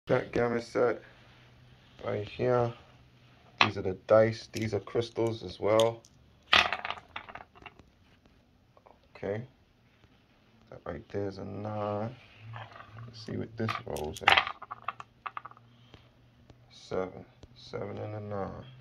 Backgammon set right here. These are the dice. These are crystals as well. Okay. That right there is a 9. Let's see what this rolls is. 7. 7 and a 9.